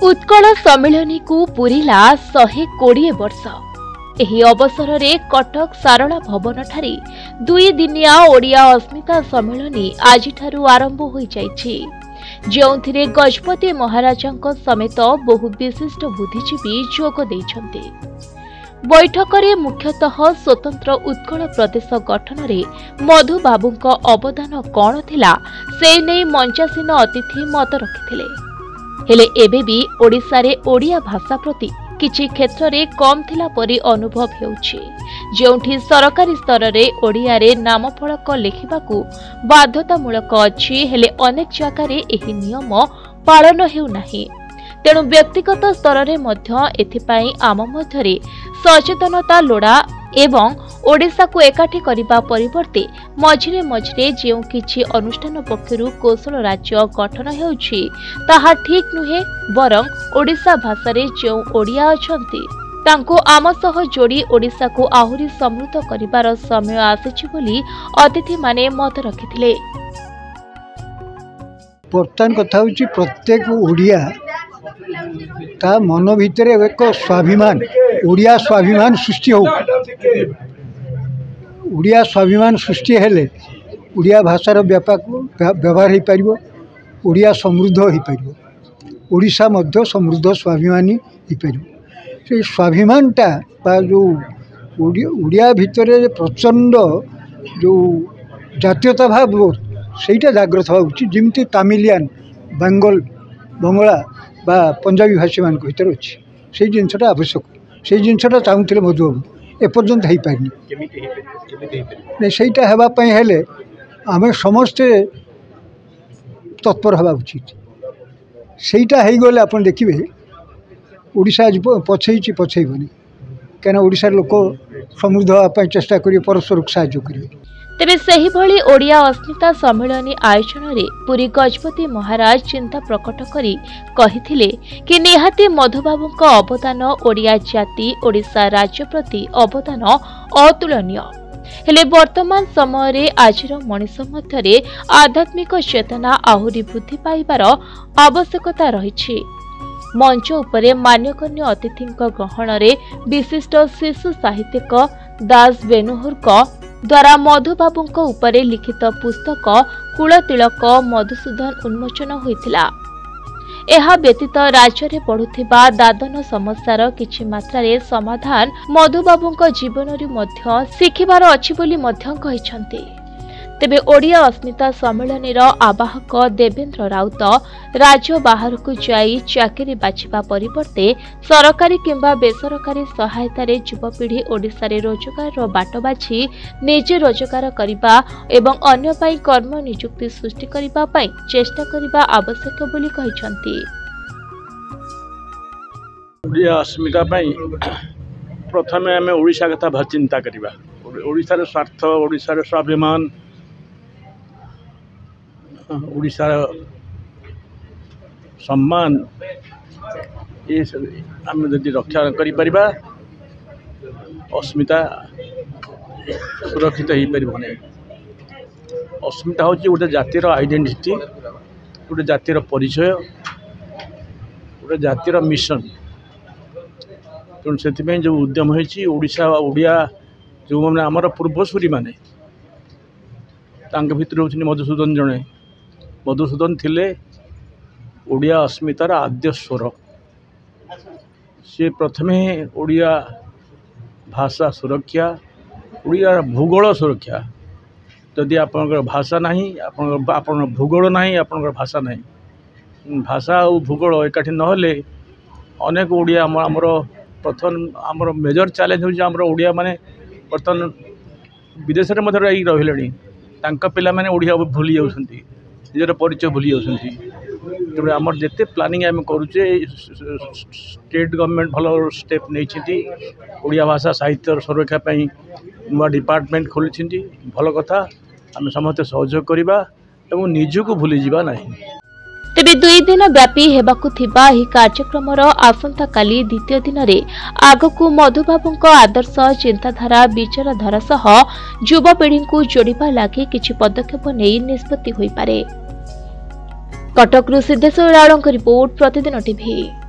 उत्कल सम्मिलनी को पूरिला 120 वर्ष। एही अवसर रे कटक सारला भवन ठारे 2 दिनिया ओडिया अस्मिता सम्मिलनी आजिठारु आरंभ होई जाइछि, जोंथिरे गजपति महाराजक समेत बहु विशिष्ट बुद्धिजीवी जोग दैछन्ते। बैठक रे मुख्यतः स्वतंत्र उत्कल प्रदेश गठन रे मधु बाबूंक अवदान कौन थिला से नै मंचासीन अतिथि मत रखिथिले। हेले एबे भी ओडिसा रे ओडिया भाषा प्रति किछि क्षेत्र रे कम थिला परि अनुभव हेउछि, जोंठी सरकारी स्तर रे ओडिया रे नामफलक लेखिबाकू बाध्यतामूलक अछि। हेले अनेक जगह रे एही नियम पालन हेउ नाही। तेणु व्यक्तिगत स्तर रे मध्य एथिपाई आम मध्यरे सचेतनता लोड़ा एवं ओडिसा को एकाठी करिबा परिवर्ते मझिरे मझिरे जेउ किछि अनुष्ठान पक्षरु कौशल राज्य गठन हेउछि ताहा ठीक नुहे, बरं ओडिसा भाषा रे जेउ ओडिया अछंती तांको आम सह जोड़ी ओडिसा को आहुरी समृद्ध करिबार समय आसिछि बोली अतिथि माने मत रखिथिले। वर्तमान कथा होछि प्रत्येक ओडिया ता मन भितर एक स्वाभिमान, ओडिया स्वाभिमान सृष्टि हो। ओडिया स्वाभिमान सृष्टि हेले ओडिया भाषार व्यवहार हो पारिबो, ओडिया समृद्ध हो पारिबो, ओडिशा मध्य समृद्ध स्वाभिमानी हो पारिबो। से स्वाभिमानटा बा जो ओडिया भितर प्रचंड जो जातीयता भाव सेटा जाग्रत हवा उचित, जमी तामिलियान बंगला बा पंजाबी भाषी मान भर अच्छी से जिनसा आवश्यक, से जिनसा चाहूले मधुबाबू एपर्यंत हो पारनी। सहीटा होगापाई हेले आम समस्ते तत्पर हवा उचित। सहीटा हो गले आप देखिए ओडिशा आज पछई पछईबनी, कहीं ओडिशार लोक समृद्ध होगापाई चेष्टा करेंगे, परस्पर साहाय्य करेंगे। तेबे सही भली ओडिया अस्मिता सम्मेलनी आयोजन रे पुरी गजपति महाराज चिंता प्रकट करी कहिथिले कि निहाती मधुबाबूंक अवदान ओडिया जाति ओडिशा राज्य प्रति अवदान अतुलनीय। हेले वर्तमान समय रे आजिर मनिष मध्यरे आध्यात्मिक चेतना आहुरी वृद्धि पाइबार आवश्यकता रहिछि। मंच उपरे मान्यगण्य अतिथिंक ग्रहण रे विशिष्ट शिशु साहित्यिक दास बेनुहुरक द्वारा मधुबाबूंक उपरे लिखित पुस्तक कुलतिलक मधुसूदन उन्मोचन होइथिला। एहा व्यतीत राज्य रे बढ़ुथिबा दादन समस्यार किछि मात्रारे समाधान मधुबाबूंक जीवनरु मध्य शिखिबार अछि बोली मध्य कहिसंती। तेबे ओडिया अस्मिता सम्मेलनीर आवाहक देवेंद्र राउत राज्य बाहर को जाई चाकरी बाछिबा परिवर्ते सरकारी किंबा बेसरकारी सहायता रे युवपीढ़ी ओडिसा रे रोजगार बाट बाछि निजे रोजगार करिबा एवं अन्य पाई कर्म नियुक्ति सृष्टि करिबा पाई चेष्टा करिबा आवश्यक बोली कहिसंती। ओडिया अस्मिता पाई प्रथमे आमे ओडिसा कथा चिंता करिबा। ओडिसा रे स्वार्थ, ओडिसा रे स्वाभिमान, ओडिशा सम्मान ये आम जदि रक्षा करिपरिबा अस्मिता सुरक्षित हो पार। अस्मिता हूँ गोटे जातिर आइडेंटिटी, गोटे जातिर परिचय, गोटे जातिर मिशन। तेणु से जो उद्यम होती ओडिशा ओडिया जो मैंने आमर पूर्वसूरी माने भितर होती मधुसूदन जड़े मधुसूदन थिले ओडिया अस्मितार आद्य स्वर। सी प्रथमे ओडिया भाषा सुरक्षा, ओडिया भूगोल सुरक्षा। जदि आपनकर भाषा नहीं, आपन भूगोल नहीं, आपनकर भाषा नहीं, भाषा और भूगोल एकाठी नहले अनेक ओडिया आमर प्रथम आमर मेजर चैलेंज हो ओडिया माने बर्तमान विदेश में रही पिला माने ओडिया भूली जाउछंती, निजर परिचय भूली जाउछंती। तेणु आमर जिते प्लानिंग आम करुचे स्टेट गवर्नमेंट भल स्टेप नहीं ओडिया भाषा साहित्य सुरक्षा नुआ डिपार्टमेंट खोली भल कथा। आम समस्ते सहयोग करवा एवं निजको भूली जावा नहीं। तेबे 2 दिन व्यापी हेबाकु थिबा एही कार्यक्रमर आसंता काली द्वितीय दिन रे आगकु मधुबाबूंक आदर्श चिंताधारा विचारधारा सह युवपीढ़ी को जोड़िबा लागि किछि पदक्षेप नेई निष्पत्ति होई पारे। कटकरू सिद्धेश्वर रावणଙ୍କ रिपोर्ट प्रतिदिन टीवी।